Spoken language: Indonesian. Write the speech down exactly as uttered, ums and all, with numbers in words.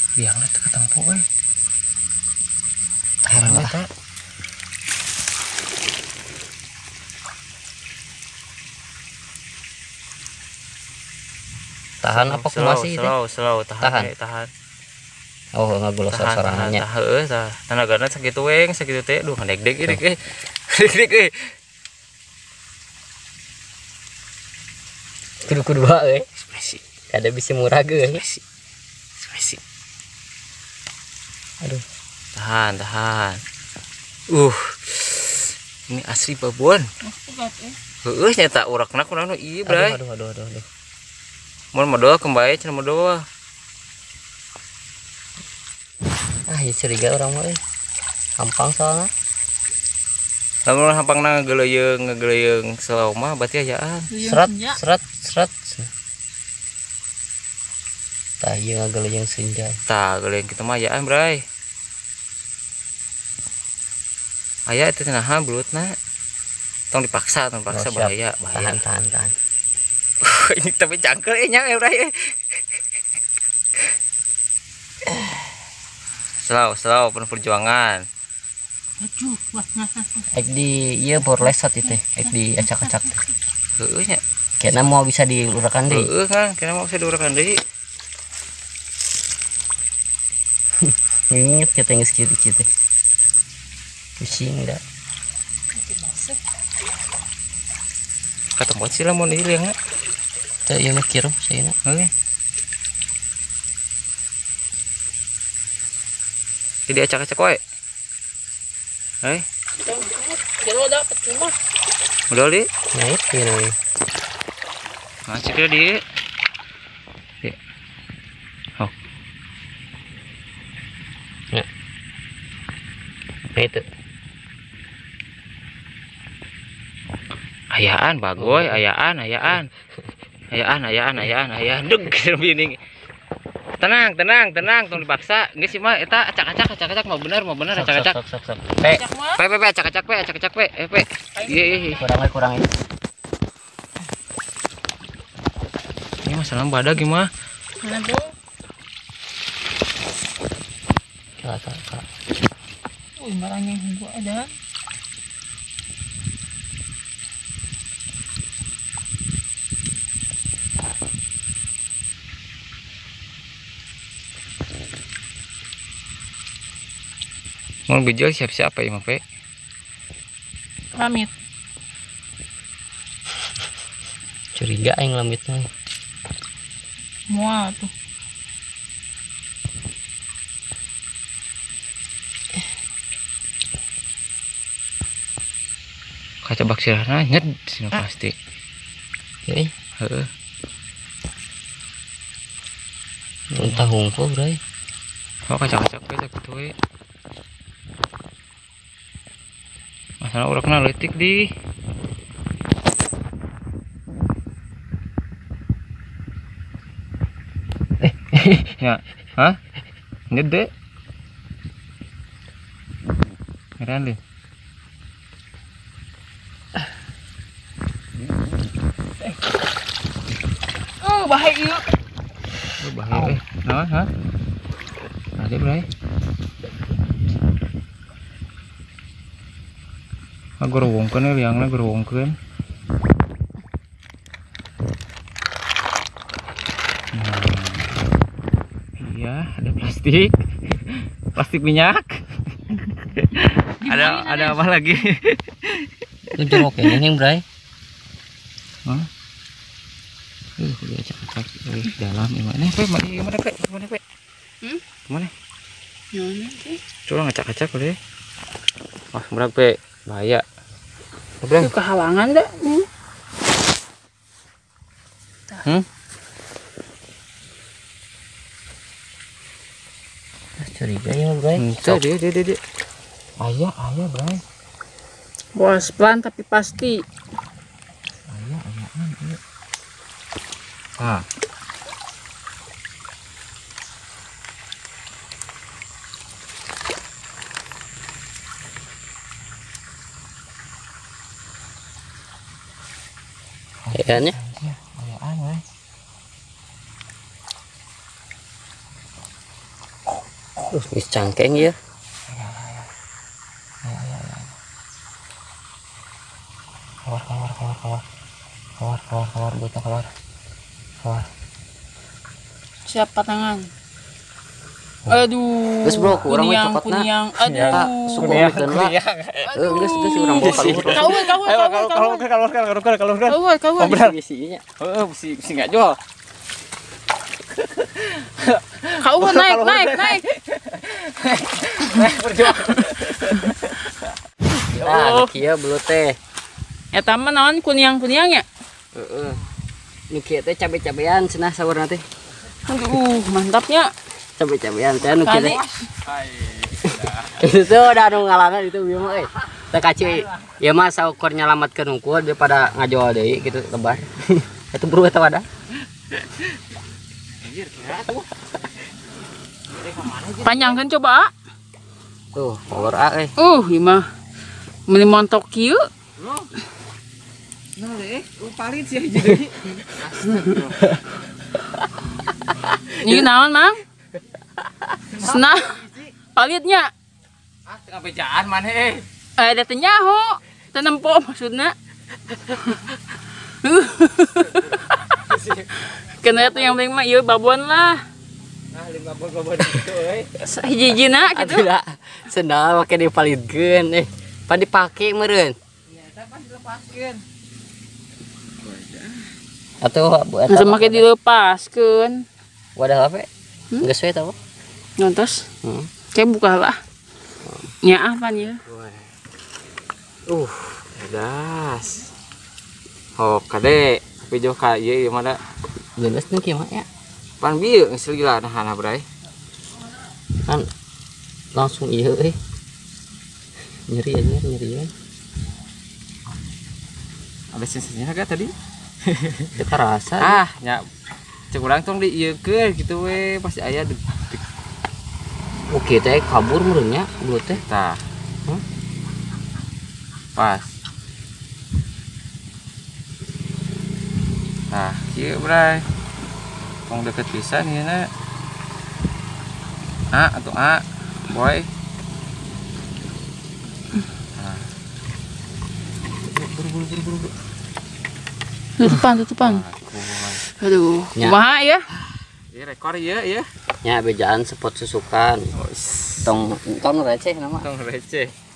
biangnya tuh ketempo euy. Tahan eta. Tahan apa kumasi teh? Slow, slow, tahan, tahan. Eh, tahan. Oh, ngagulos sorangannya. Tahan heueuh tah. Tanagana sakitu weng, sakitu teh. Duh, deg-deg ieu eh. Deg-deg euy. Kudu-kudu wae euy. Ekspresi. Kada bisa murah ge. Ekspresi. Ekspresi. Aduh, tahan, tahan. Uh. Ini asli babon. Heueuh nyata urakna kunaon ieu, Bray. Aduh, aduh, aduh, aduh. Mun modal kembali cenah modal. Ah, ieu curiga urang mah euy. Hampang soalna. Lamun hampangna ngageleyeung, ngageleyeung slow mah berarti ayaan. Serat, serat, serat. Tah ieu ngageleyeung senja. Tah, geleyeung kitu mah ayaan, Bray. Aya itu naha bulutna. Tong dipaksa, tong dipaksa, oh, bahaya, bahaya. Tahan, tahan, tahan. Ini tapi cangkel eh nya Bray. Slow, slow penuh perjuangan. Ek di ieu bor lesat itu, ek di acak-acak. Heueuh nya. Kena mau bisa diurakan deui. Heueuh kan, kena mau bisa diurakan deui. Inget kita geus kieu kieu teh. Pusing da. Katembot sih lamun ieu leungna. Teu ieu mah kieu saeuna. Oke. Jadi acak-acak wae. Hei. Kilo dapat cuma. Udah di. Nah itu nih. Masih dia di. Di. Oh. Ya. Nah itu. Ayaan bagoy, ayaan, ayaan. Ayaan, ayaan, ayaan, ayaan. Deg bini. Tenang, tenang, tenang, tong dipaksa. Geus sih mah eta acak-acak, acak-acak mau bener, mau bener acak-acak. Sok sok sok. Pe. Pe, pe, pe, acak-acak pe, acak-acak pe. Eh, pe. Iya, iya. Kurang kurang ini. Ini masalah badak gimana? Mana tuh? Kak, kak, kak. Wih, barangnya gua ada. Mau bijil siap-siap apa ya, Pe? Lamit. Curiga aing lamitnya. Mual tuh. Kaca baksirana nyet sini pasti. Heeh. Heeh. Muntah hungkul, Bray. Oh, kaca-kaca pe kitu we. Masalah urakna leutik di. Eh, ya, hah? Ngede. Ngeran deh. Oh, bahaya. Oh, bahaya eh. Nah, hah? Ada Bray. Gerowongkeun we liangna gerowongkeun. Nah. Iya, ada plastik. Plastik minyak. ada ada apa lagi? Itu jeruk ya, yang Bray. Hah? Uh, dia acak-acak dari dalam gimana? Pe, gimana pe? Gimana pe? Hmm? Gimana? Mana sih? Coba ngacak-acak boleh. Wah, berapa pe? Bahaya. Udah. Itu kehalangan dah. Hmm. Hmm? Curiga ya, Bray. Itu dia dia dia. dia. Ayah, ayah, Bray. Bos pelan tapi pasti. Ayah, ayah, ayah. Ah. Kayaknya. Ayaan, Bray. Terus mis cangkeng ya. Keluar keluar keluar keluar. Keluar keluar keluar bocah keluar. Keluar. Siapa tangan? Aduh. Geus bro, kurang we kunyang, cokotna. kunyang. Ya, Aduh. suku mikeun lah. Eh, geus geus urang bawa keluar. Kau, kau, Ayo kau, kalau kau, kalau kalau kalau kalau kalau kalau kau, kau, Oh, benar. Isinya. Heeh, besi besi enggak jual. kau naik, naik, naik. Nah, kieu belut teh. Eta mah naon kunyang-kunyang ya? Heeh. Nu kieu teh cabe-cabean cenah saurna teh. Aduh, mantapnya. Cabe-cabean teh nu kieu Kali. teh. Itu tuh udah anu ngalangan itu bieu mah euy. Teh kaci ya mah saukur nyalamatkeun hungkul daripada ngajual deui gitu lebar. Itu buru eta wadah. Panjangkan coba. Tuh, power A euy. Uh, ieu mah meuli montok kieu. Nah, eh, palit sih jadi. Ini naon, Mang? Senah. Palitnya. Ah, tengah bejaan maneh eh. Eh, da teh nyaho. Teu nempo maksudna. Kena itu yang penting mah ieu babon lah. Nah, lima babon gitu euy. Hiji-hijina gitu. Aduh lah, sendal make dipalitkeun eh. Pan dipake meureun. Ya, eta pas dilepaskeun. Atuh buat Masa make dilepaskeun. wadah apa? Hmm? Geus we tau. Nontos. Heeh. Kayak buka lah. Nya apa ya? Uh, pedas. Oh, kade video ka ieu ieu mah da. Geus nu kieu mah ya. Pan bieu geus gila nah hana bray. Kan langsung ieu euy. Nyeri aja, nyeri ya. Ada sensasinya gak tadi? Kita rasa. Ah, nya cek urang tong diieukeun gitu we, pasti aya deuk Oke teh kabur meureun nya belut teh. tah. Hmm? Pas. Nah, kieu bray. Tong deket pisan ieu na. A atau A, boy. Nah. Buru buru buru buru. Tutupan, tutupan. Aduh, Nya. kumaha ya? Ieu rekor ieu ieu. Nya bejaan spot susukan. Tong tong receh nama. Tong receh.